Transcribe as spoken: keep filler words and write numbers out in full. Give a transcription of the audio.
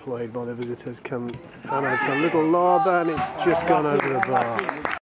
played by the visitors come and it's a little lob and it's just gone over the bar.